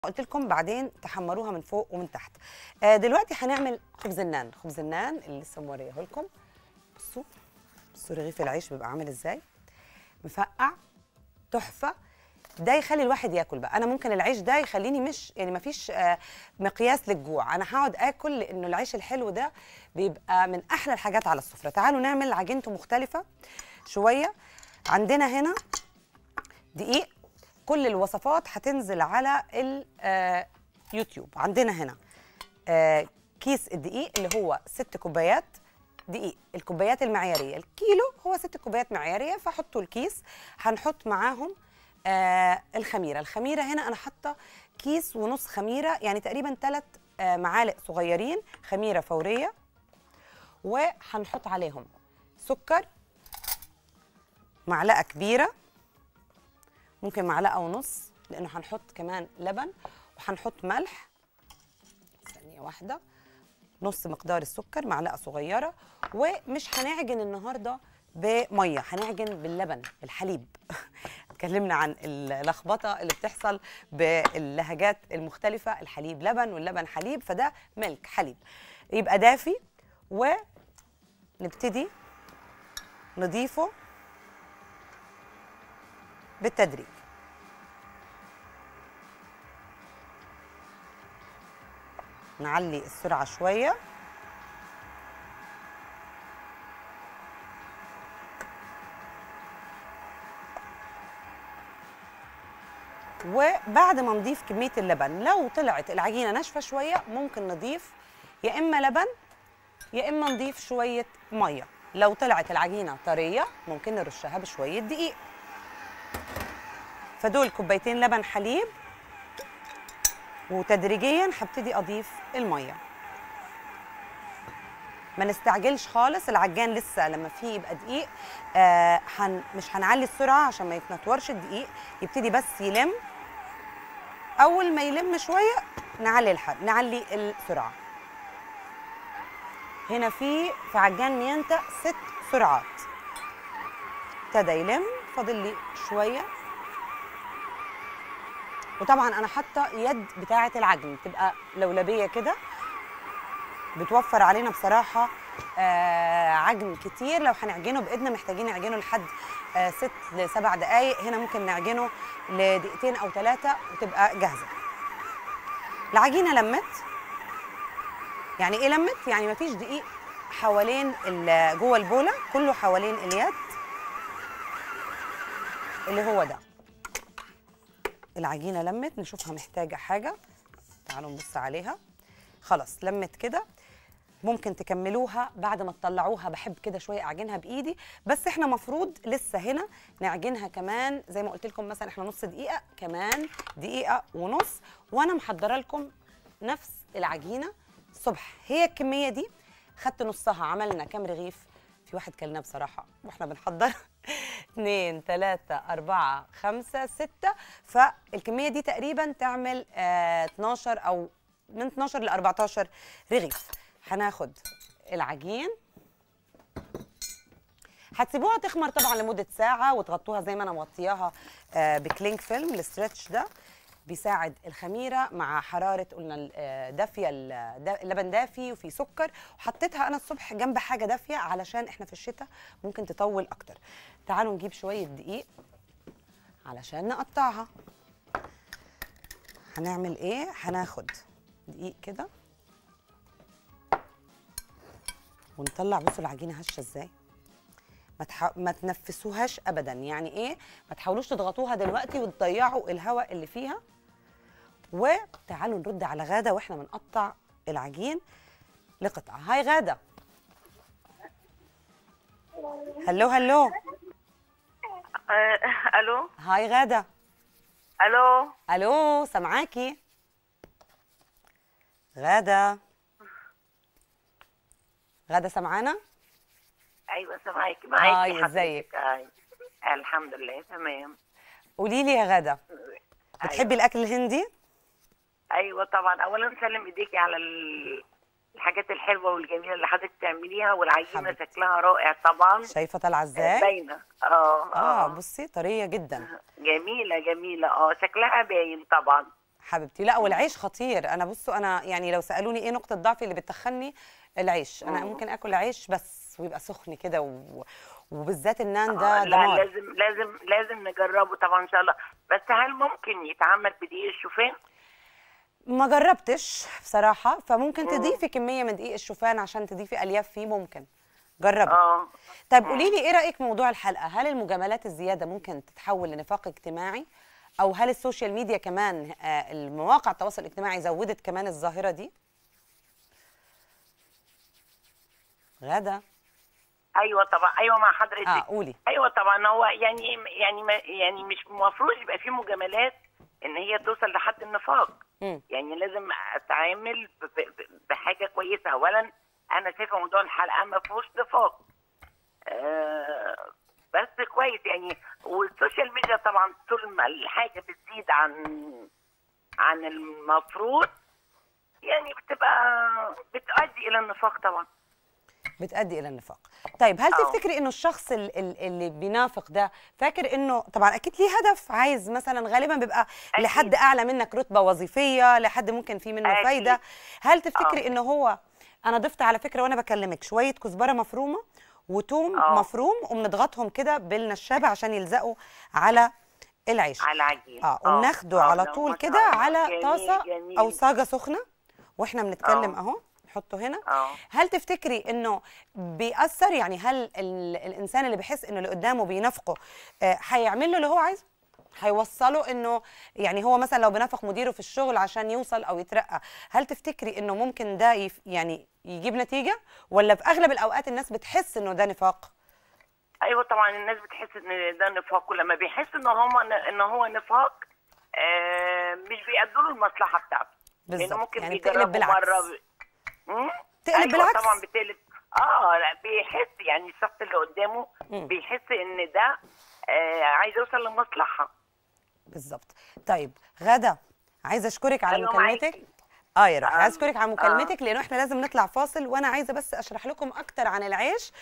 قلت لكم بعدين تحمروها من فوق ومن تحت. دلوقتي هنعمل خبز النان. خبز النان اللي لسه موريه لكم. بصوا رغيف العيش بيبقى عامل ازاي، مفقع تحفه. ده يخلي الواحد ياكل بقى. انا ممكن العيش ده يخليني مش يعني مفيش مقياس للجوع، انا هقعد اكل لانه العيش الحلو ده بيبقى من احلى الحاجات على السفره. تعالوا نعمل عجينته مختلفه شويه. عندنا هنا دقيق، كل الوصفات هتنزل على اليوتيوب. عندنا هنا كيس الدقيق اللي هو 6 كوبايات دقيق، الكوبايات المعياريه، الكيلو هو 6 كوبايات معياريه، فحطوا الكيس. هنحط معاهم الخميره. الخميره هنا انا حاطه كيس ونص خميره، يعني تقريبا 3 معالق صغيرين خميره فوريه. وهنحط عليهم سكر معلقه كبيره، ممكن معلقه ونص لانه هنحط كمان لبن، وهنحط ملح ثانيه واحده، نص مقدار السكر معلقه صغيره. ومش هنعجن النهارده بميه، هنعجن باللبن الحليب. اتكلمنا عن اللخبطه اللي بتحصل باللهجات المختلفه، الحليب لبن واللبن حليب، فده ملك حليب يبقى دافي. ونبتدي نضيفه بالتدريج. نعلي السرعه شويه. وبعد ما نضيف كميه اللبن، لو طلعت العجينه ناشفه شويه ممكن نضيف يا اما لبن يا اما نضيف شويه ميه. لو طلعت العجينه طريه ممكن نرشها بشويه دقيق. فدول كوبايتين لبن حليب، وتدريجيا هبتدي اضيف الميه. ما نستعجلش خالص، العجان لسه لما فيه يبقى دقيق مش هنعلي السرعه عشان ما يتنطورش الدقيق، يبتدي بس يلم. اول ما يلم شويه نعلي السرعه. هنا في عجان ميانتا 6 سرعات. ابتدى يلم، فاضل لي شويه. وطبعا انا حاطه يد بتاعه العجن تبقى لولبيه كده، بتوفر علينا بصراحه عجن كتير. لو هنعجنه بايدنا محتاجين نعجنه لحد 6 ل 7 دقائق، هنا ممكن نعجنه لدقيقتين او 3 وتبقى جاهزه. العجينه لمت. يعني ايه لمت؟ يعني مفيش دقيق حوالين جوه البوله، كله حوالين اليد اللي هو ده. العجينه لمت. نشوفها محتاجه حاجه، تعالوا نبص عليها. خلاص لمت كده. ممكن تكملوها بعد ما تطلعوها، بحب كده شويه اعجنها بايدي، بس احنا مفروض لسه هنا نعجنها كمان زي ما قلت لكم. مثلا احنا نص دقيقه، كمان دقيقه ونص. وانا محضره لكم نفس العجينه الصبح، هي الكميه دي. خدت نصها، عملنا كام رغيف؟ في واحد كلناه بصراحه واحنا بنحضر 2 3 4 5 6، فالكميه دي تقريبا تعمل 12 او من 12 ل 14 رغيف. هناخد العجين، هتسيبوها تخمر طبعا لمده ساعه، وتغطوها زي ما انا مغطياها بكلينج فيلم. الاسترتش ده بيساعد الخميره مع حراره، قلنا دافيه، اللبن دافي وفي سكر. وحطيتها انا الصبح جنب حاجه دافيه علشان احنا في الشتاء ممكن تطول اكتر. تعالوا نجيب شويه دقيق علشان نقطعها. هنعمل ايه؟ هناخد دقيق كده ونطلع. بصوا العجينه هشه ازاي، ما تنفسوهاش ابدا. يعني ايه؟ ما تحاولوش تضغطوها دلوقتي وتضيعوا الهواء اللي فيها. وتعالوا نرد على غاده واحنا بنقطع العجين لقطع. هاي غاده. هلو. الو. هاي غاده. الو سامعاكي غاده سامعانا؟ ايوه سامعاكي، معاكي. هاي ازيك؟ الحمد لله تمام. قولي لي يا غاده، بتحبي الاكل الهندي؟ ايوه طبعا. اولا سلم ايديكي على الحاجات الحلوه والجميله اللي حضرتك بتعمليها، والعجينه شكلها رائع طبعا. شايفه طالعه ازاي؟ باينه. بصي طريه جدا. جميله. شكلها باين طبعا. حبيبتي. لا والعيش خطير. انا بصوا انا يعني لو سالوني ايه نقطه ضعفي اللي بتخني، العيش. انا ممكن اكل عيش بس ويبقى سخن كده وبالذات النان ده لا دمار. لازم نجربه طبعا ان شاء الله. بس هل ممكن يتعمل بدقيق الشوفان؟ ما جربتش بصراحه، فممكن تضيفي كميه من دقيق الشوفان عشان تضيفي الياف فيه، ممكن جربي. طيب قولي لي ايه رايك في موضوع الحلقه؟ هل المجاملات الزياده ممكن تتحول لنفاق اجتماعي، او هل السوشيال ميديا كمان المواقع التواصل الاجتماعي زودت كمان الظاهره دي؟ غدا. ايوه طبعا، ايوه مع حضرتك. قولي. ايوه طبعا، هو يعني مش المفروض يبقى في مجاملات ان هي توصل لحد النفاق. يعني لازم اتعامل بحاجه كويسه. اولا انا شايفه موضوع الحلقه ما فيهوش نفاق، بس كويس يعني. والسوشيال ميديا طبعا طول ما الحاجه بتزيد عن المفروض يعني بتؤدي الى النفاق طبعا. بتؤدي الى النفاق. طيب هل تفتكري انه الشخص اللي بينافق ده فاكر انه طبعا اكيد ليه هدف، عايز مثلا غالبا بيبقى أكيد لحد اعلى منك رتبه وظيفيه، لحد ممكن في منه أكيد فايده. هل تفتكري انه هو، انا ضفت على فكره وانا بكلمك شويه كزبره مفرومه وتوم مفروم وبنضغطهم كده بالنشابه عشان يلزقوا على العيش، على العجين، وبناخده على طول كده على طاسه او صاجه سخنه واحنا بنتكلم اهو، نحطه هنا. هل تفتكري انه بيأثر؟ يعني هل الانسان اللي بيحس انه اللي قدامه بينافقه هيعمل له اللي هو عايزه؟ هيوصله انه يعني هو مثلا لو بينافق مديره في الشغل عشان يوصل او يترقى، هل تفتكري انه ممكن ده يعني يجيب نتيجه، ولا في اغلب الاوقات الناس بتحس انه ده نفاق؟ ايوه طبعا الناس بتحس ان ده نفاق، ولما بيحس ان هو نفاق مش بيأدوا له المصلحه بتاعته. بالظبط، ممكن يعني بتقلب بالعكس. تقلب أيوة بالعكس طبعا بتقلب. لا بيحس يعني الشخص اللي قدامه بيحس ان ده عايز يوصل لمصلحه. بالظبط. طيب غدا، عايزه اشكرك على مكالمتك. يا روحي، عايزه اشكرك على مكالمتك لانه احنا لازم نطلع فاصل، وانا عايزه بس اشرح لكم اكتر عن العيش،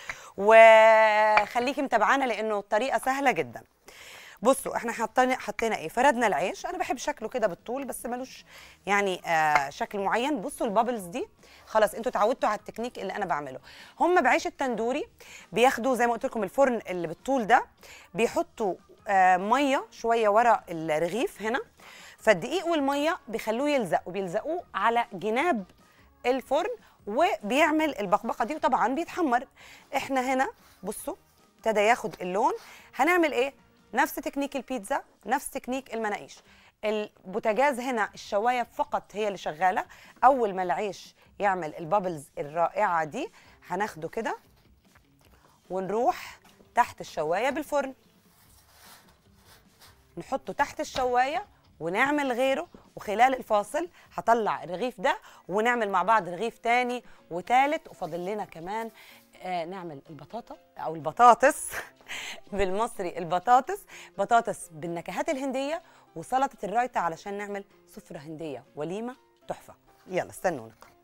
وخليكي متابعانا لانه الطريقه سهله جدا. بصوا احنا حطينا ايه، فردنا العيش. انا بحب شكله كده بالطول بس ملوش يعني شكل معين. بصوا البابلز دي خلاص انتوا اتعودتوا على التكنيك اللي انا بعمله. هم بعيش التندوري بياخدوا زي ما قلت لكم الفرن اللي بالطول ده، بيحطوا ميه شويه ورا الرغيف هنا، فالدقيق والميه بيخلوه يلزق، وبيلزقوه على جناب الفرن وبيعمل البقبقه دي، وطبعا بيتحمر. احنا هنا بصوا ابتدى ياخد اللون. هنعمل ايه؟ نفس تكنيك البيتزا، نفس تكنيك المناقيش. البوتاجاز هنا الشوايه فقط هي اللي شغاله. اول ما العيش يعمل البابلز الرائعه دي هناخده كده ونروح تحت الشوايه بالفرن، نحطه تحت الشوايه ونعمل غيره. وخلال الفاصل هطلع الرغيف ده ونعمل مع بعض رغيف تاني وتالت، وفاضل لنا كمان نعمل البطاطا او البطاطس بالمصري البطاطس، بطاطس بالنكهات الهنديه وسلطه الرايتا علشان نعمل سفره هنديه وليمه تحفه. يلا استنونا.